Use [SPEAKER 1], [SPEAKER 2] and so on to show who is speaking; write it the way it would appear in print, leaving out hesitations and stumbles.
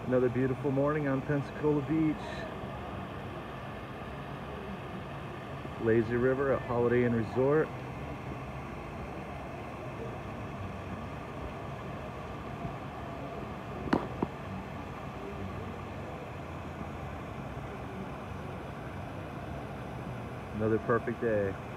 [SPEAKER 1] Another beautiful morning on Pensacola Beach. Lazy River at Holiday Inn Resort. Another perfect day.